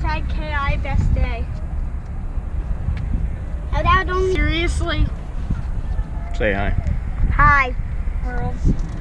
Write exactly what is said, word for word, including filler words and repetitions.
Hashtag K I best day. Oh, that don't seriously. Say hi. Hi, world.